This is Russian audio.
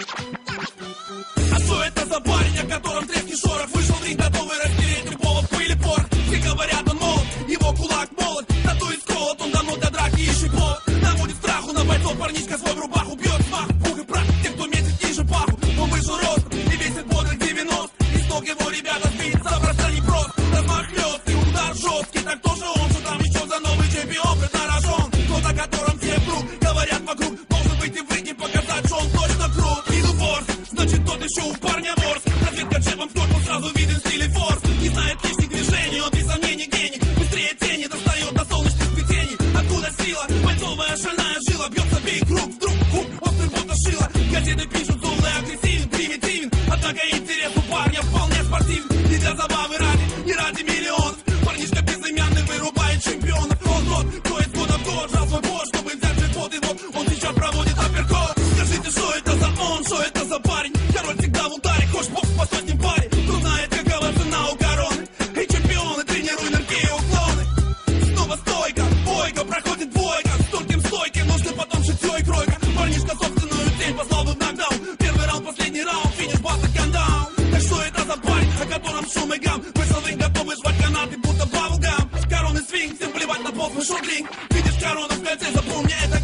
А что это за парень, о котором трески шорох? Вышел в ринг, готовый растереть любого в пыль и порох. Все говорят, он молод, его кулак молод. Татуит сколот, он давно для драки ищет повод. Наводит страху на бойцов, парнишка свой в рубаху бьет смах, пух и прах, те, кто метит ниже паху. Он выше рост и весит бодрых 90. И с ног его ребята сбить, забраться не просто. Размах хлесткий, удар жесткий, так тоже он, что там еще за новый чемпион преднарожен. Тот, о котором все вдруг говорят вокруг, должен выйти в ринг и показать, что он точно крут. Иду форс, значит тот еще у парня ворс. Разведка джебом в корпус, сразу виден стиль и форс. Не знает лишних движений, он без сомнений гений. Быстрее тени, достает до солнечных сплетений. Откуда сила? Бойцовая шальная жила. Бьется бейк, рук, вдруг, хук, острый будто шила. Газеты пишут, злой, агрессивен, примитивен. Однако интерес у парня вполне спортивен. Не для забавы ради, не ради миллионов. Парнишка безымянный вырубает чемпионов. Он тот, кто из года в год жал свой бот, чтобы взять джекпот. И вот он сейчас проводит апперкот. Скажите, что это за он, что это за парень? Король всегда в ударе, хочешь бокс по сотням паре. Кто знает, какова цена у короны? Эй, чемпионы, тренируй нырки и уклоны. Снова стойка, бойка, проходит двойка. Стольким стойким, нужно потом шитье и кройка. Парнишка собственную цель послал бы в нокдаун. Первый раунд, последний раунд, финиш, баста, кандаун. Так что это за парень, о котором шум и гам? Вышел в ринг, готовый жевать канаты, будто баблгам. Короны свинг, всем плевать на пост, мы шотлинг. Видишь корону в кольце, запомни, это